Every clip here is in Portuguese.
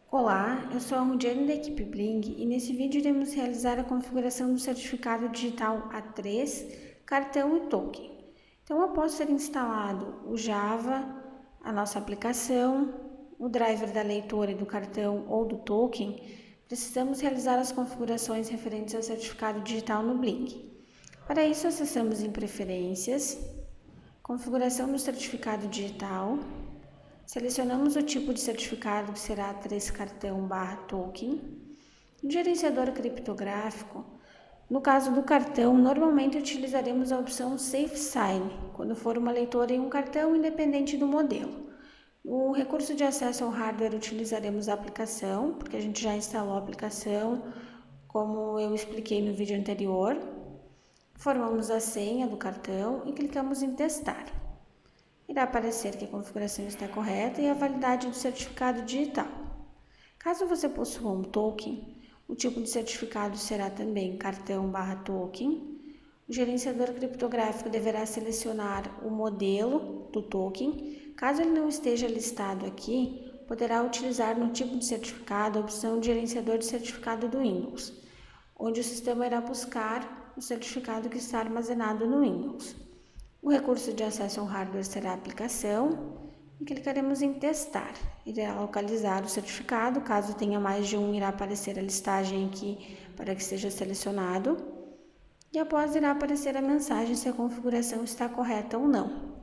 Olá, eu sou a Rudiane da equipe Bling e nesse vídeo iremos realizar a configuração do certificado digital A3, cartão e token. Então, após ser instalado o Java, a nossa aplicação, o driver da leitora e do cartão ou do token, precisamos realizar as configurações referentes ao certificado digital no Bling. Para isso, acessamos em Preferências, Configuração do certificado digital. Selecionamos o tipo de certificado que será A3 cartão/token. No gerenciador criptográfico, no caso do cartão, normalmente utilizaremos a opção Safe Sign, quando for uma leitora em um cartão independente do modelo. No recurso de acesso ao hardware, utilizaremos a aplicação, porque a gente já instalou a aplicação, como eu expliquei no vídeo anterior. Formamos a senha do cartão e clicamos em Testar. Irá aparecer que a configuração está correta e a validade do certificado digital. Caso você possua um token, o tipo de certificado será também cartão/token. O gerenciador criptográfico deverá selecionar o modelo do token. Caso ele não esteja listado aqui, poderá utilizar no tipo de certificado a opção de gerenciador de certificado do Windows, onde o sistema irá buscar o certificado que está armazenado no Windows. O recurso de acesso ao hardware será a aplicação e clicaremos em testar. Irá localizar o certificado, caso tenha mais de um, irá aparecer a listagem aqui para que seja selecionado. E após irá aparecer a mensagem se a configuração está correta ou não.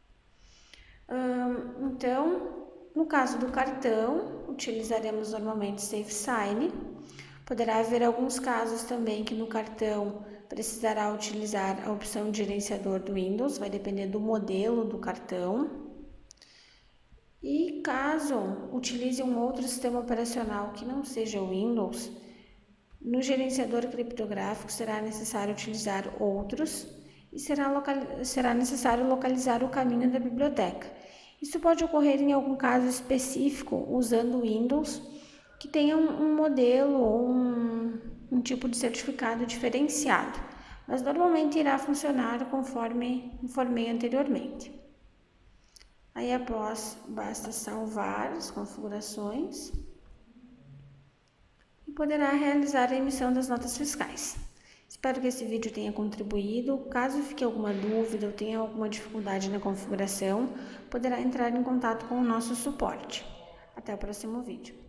Então, no caso do cartão, utilizaremos normalmente Safe Sign. Poderá haver alguns casos também que no cartão precisará utilizar a opção de gerenciador do Windows, vai depender do modelo do cartão. E caso utilize um outro sistema operacional que não seja o Windows, no gerenciador criptográfico será necessário utilizar outros e será necessário localizar o caminho da biblioteca. Isso pode ocorrer em algum caso específico usando o Windows, que tenha um modelo ou um tipo de certificado diferenciado, mas normalmente irá funcionar conforme informei anteriormente. Aí após, basta salvar as configurações e poderá realizar a emissão das notas fiscais. Espero que esse vídeo tenha contribuído. Caso fique alguma dúvida ou tenha alguma dificuldade na configuração, poderá entrar em contato com o nosso suporte. Até o próximo vídeo.